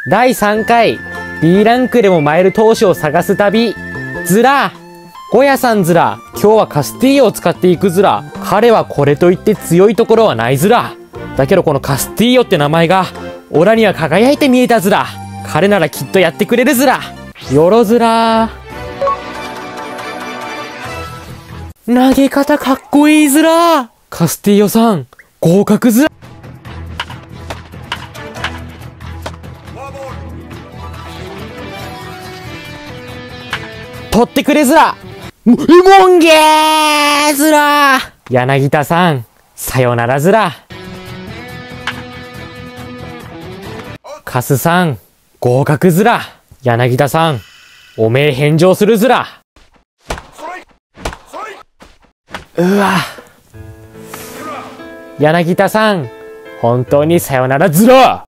第3回 B ランクでもマイル投手を探す旅。ズラ。ゴヤさんズラ。今日はカスティーヨを使っていくズラ。彼はこれといって強いところはないズラ。だけどこのカスティーヨって名前がオラには輝いて見えたズラ。彼ならきっとやってくれるズラ。よろズラ。投げ方かっこいいズラ。カスティーヨさん合格ズラ。取ってくれズラ。モンゲーズラ。柳田さんさよならズラ。カスさん合格ズラ。柳田さんおめえ返上するズラ。うわ、柳田さん本当にさよならズラ。